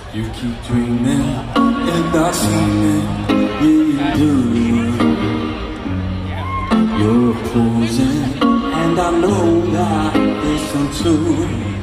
You keep dreaming and I see it, yeah you do. You're posing and I know that it's untrue.